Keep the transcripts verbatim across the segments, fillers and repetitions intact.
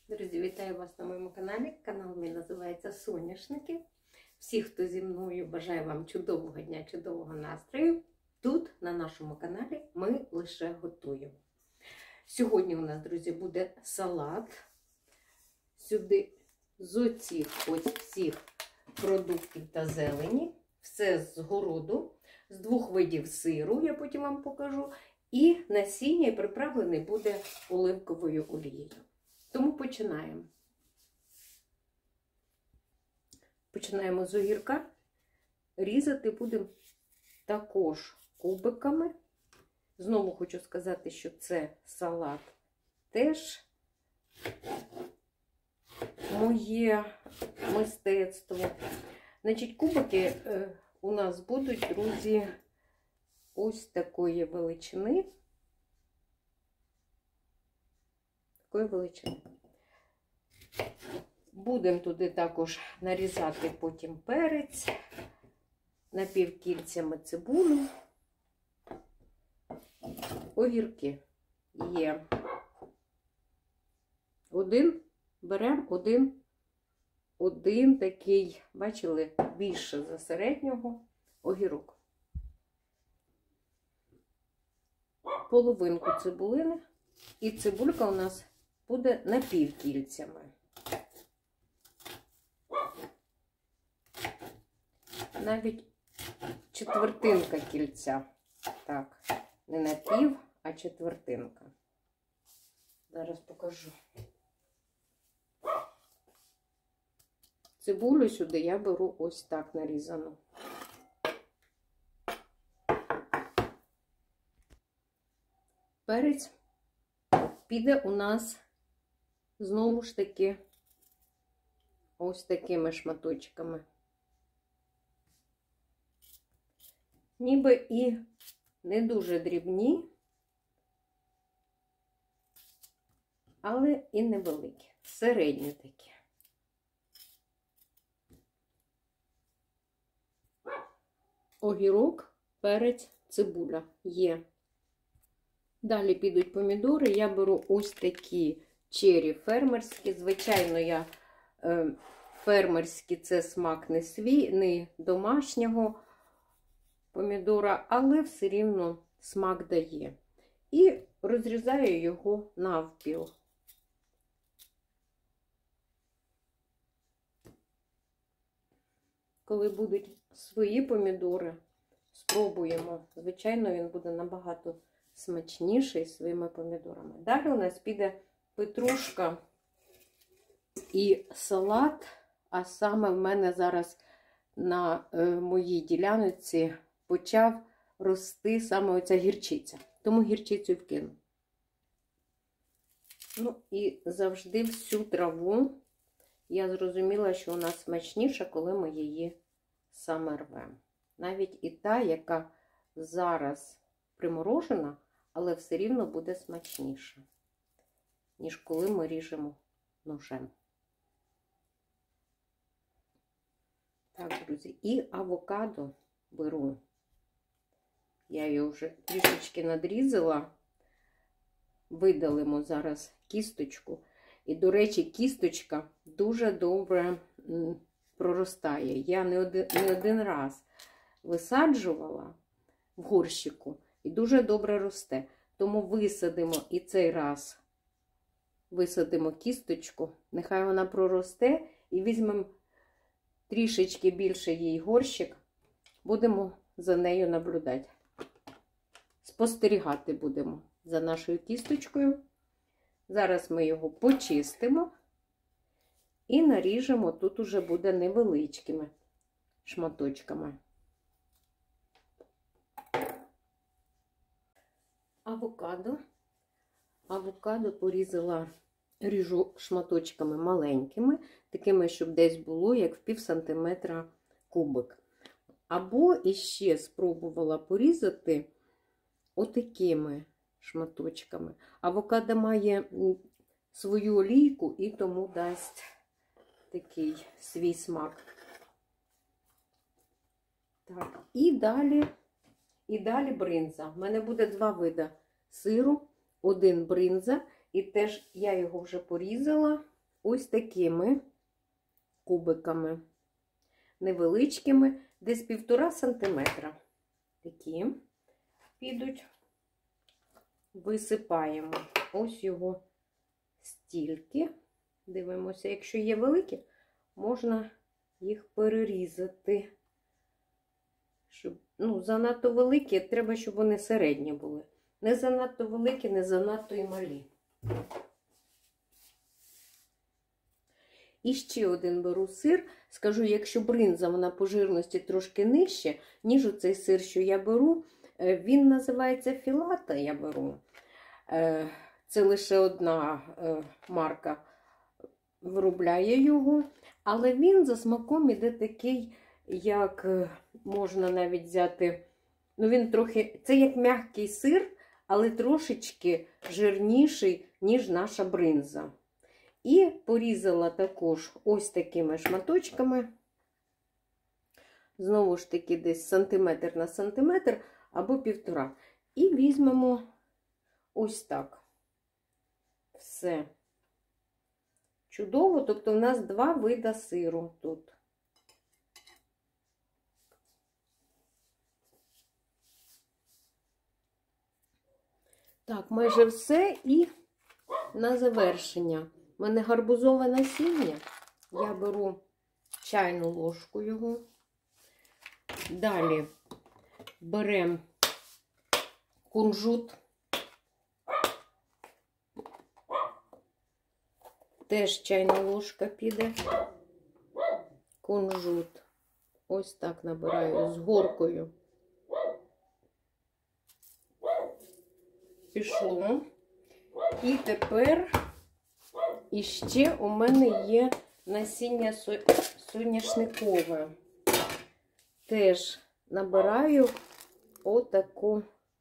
Друзі, вітаю вас на моєму каналі. Канал мій називається Соняшники. Всі, хто зі мною, бажаю вам чудового дня, чудового настрою. Тут, на нашому каналі, ми лише готуємо. Сьогодні у нас, друзі, буде салат. Сюди з оцих ось всіх продуктів та зелені. Все з городу, з двох видів сиру, я потім вам покажу. І насіння приправлений буде оливковою олією. Тому починаємо. Починаємо з огірка. Різати будемо також кубиками. Знову хочу сказати, що це салат теж моє мистецтво. Значить, кубики у нас будуть, друзі, ось такої величини. Такої величини. Будемо туди також нарізати потім перець, напівкільцями цибулю, огірки є. Один, беремо один, один такий, бачили, більше за середнього огірок. Половинку цибулини. І цибулька у нас буде напівкільцями. Навіть четвертинка кільця. Так, не напів, а четвертинка. Зараз покажу. Цибулю сюди я беру ось так нарізану. Перець піде у нас знову ж таки ось такими шматочками. Ніби і не дуже дрібні, але і невеликі, середні такі. Огірок, перець, цибуля є. Далі підуть помідори. Я беру ось такі чері фермерські. Звичайно, я е, фермерські, це смак не свій, не домашнього помідора, але все рівно смак дає. І розрізаю його навпіл. Коли будуть свої помідори, спробуємо. Звичайно, він буде набагато смачніший своїми помідорами. Далі у нас піде петрушка і салат, а саме в мене зараз на е, моїй ділянці почав рости саме оця гірчиця. Тому гірчицю вкину. Ну і завжди всю траву я зрозуміла, що вона смачніша, коли ми її саме рвемо. Навіть і та, яка зараз приморожена, але все рівно буде смачніше, ніж коли ми ріжемо ножем. Так, друзі, і авокадо беру. Я його вже трішечки надрізала. Видалимо зараз кісточку. І, до речі, кісточка дуже добре проростає. Я не один, не один раз висаджувала в горщику. І дуже добре росте. Тому висадимо і цей раз висадимо кісточку. Нехай вона проросте. І візьмемо трішечки більше їй горщик. Будемо за нею наблюдати. Спостерігати будемо за нашою кісточкою. Зараз ми його почистимо. І наріжемо. Тут уже буде невеличкими шматочками. Авокадо. Авокадо порізала, ріжу шматочками маленькими, такими, щоб десь було, як в пів сантиметра кубик. Або іще спробувала порізати отакими шматочками. Авокадо має свою олійку і тому дасть такий свій смак. Так, і далі, і далі бринза. У мене буде два види сиру, один бринза, і теж я його вже порізала ось такими кубиками. Невеличкими, десь півтора сантиметра. Такі підуть. Висипаємо ось його стільки. Дивимося, якщо є великі, можна їх перерізати. Щоб, ну, занадто великі, треба, щоб вони середні були. Не занадто великі, не занадто і малі. І ще один беру сир. Скажу, якщо бринза, вона по жирності трошки нижче, ніж оцей сир, що я беру, він називається філата, я беру. Це лише одна марка виробляє його, але він за смаком іде такий, як можна навіть взяти, ну він трохи, це як м'який сир, але трошечки жирніший, ніж наша бринза. І порізала також ось такими шматочками, знову ж таки десь сантиметр на сантиметр або півтора. І візьмемо ось так. Все. Чудово, тобто в нас два вида сиру тут. Так, майже все. І на завершення. У мене гарбузове насіння. Я беру чайну ложку його. Далі беремо кунжут. Теж чайна ложка піде. Кунжут. Ось так набираю з горкою. Пішло. І тепер іще у мене є насіння соняшникове. Теж набираю отаку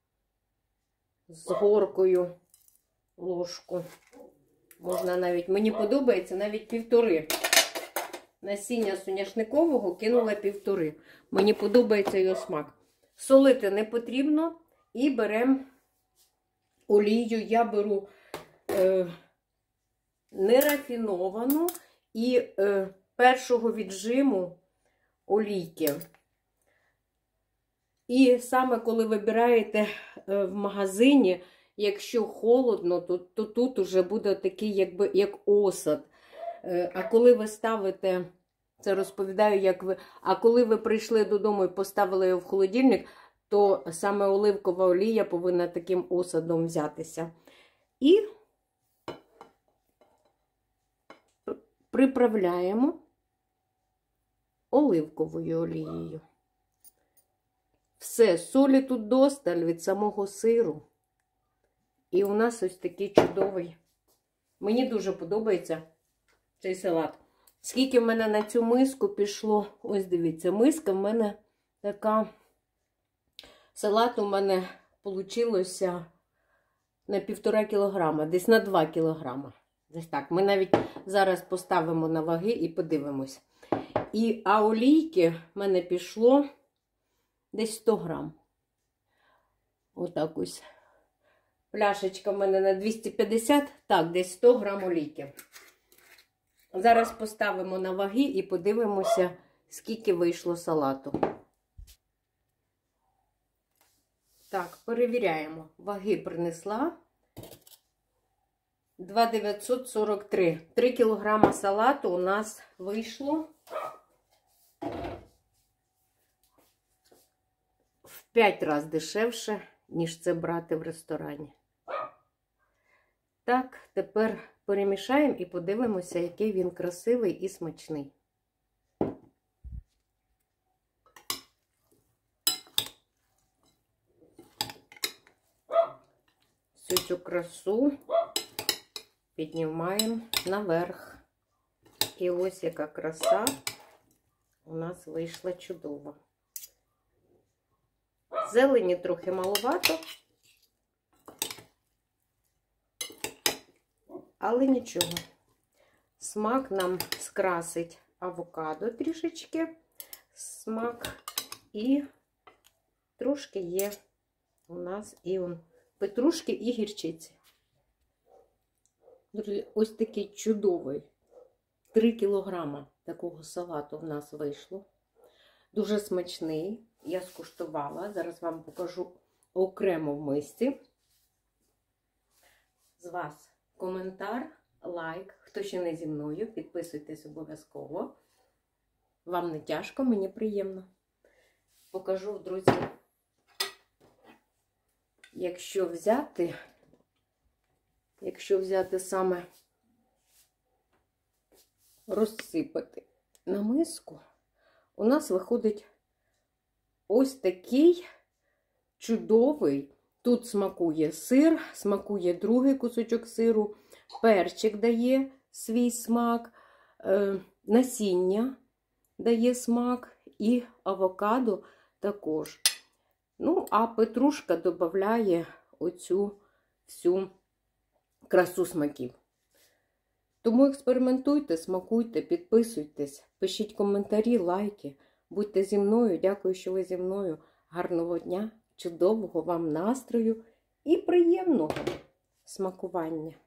з горкою ложку. Можна навіть, мені подобається навіть півтори. Насіння соняшникового кинула півтори. Мені подобається його смак. Солити не потрібно. І беремо олію. Я беру е, нерафіновану і е, першого віджиму олійки. І саме коли вибираєте е, в магазині, якщо холодно, то, то тут уже буде такий, якби, як осад. Е, а коли ви ставите, це розповідаю, як ви, а коли ви прийшли додому і поставили його в холодильник, то саме оливкова олія повинна таким осадом взятися. І приправляємо оливковою олією. Все, солі тут досталь від самого сиру. І у нас ось такий чудовий. Мені дуже подобається цей салат. Скільки в мене на цю миску пішло, ось дивіться, миска в мене така, салат у мене вийшло на півтора кілограма, десь на два кілограма. Десь так. Ми навіть зараз поставимо на ваги і подивимось. І, а олійки в мене пішло десь сто грам. Отак ось. Пляшечка в мене на двісті п'ятдесят, так, десь сто грам олійки. Зараз поставимо на ваги і подивимося, скільки вийшло салату. Так, перевіряємо. Ваги принесла. два тисячі дев'ятсот сорок три. три кілограма салату у нас вийшло в п'ять разів дешевше, ніж це брати в ресторані. Так, тепер перемішаємо і подивимося, який він красивий і смачний. Всю цю красу піднімаємо наверх. І ось яка краса у нас вийшла чудова. Зелені трохи маловато, але нічого. Смак нам скрасить авокадо трішечки, смак, і трошки є у нас і он петрушки і гірчиці. Друзі, ось такий чудовий три кілограма такого салату в нас вийшло. Дуже смачний. Я скуштувала. Зараз вам покажу окремо в мисці. З вас коментар, лайк. Хто ще не зі мною, підписуйтесь обов'язково. Вам не тяжко, мені приємно. Покажу, друзі, якщо взяти, якщо взяти саме розсипати на миску, у нас виходить ось такий чудовий. Тут смакує сир, смакує другий кусочок сиру, перчик дає свій смак, е, насіння дає смак і авокадо також. Ну, а петрушка додає оцю всю красу смаків. Тому експериментуйте, смакуйте, підписуйтесь, пишіть коментарі, лайки. Будьте зі мною. Дякую, що ви зі мною. Гарного дня, чудового вам настрою і приємного смакування.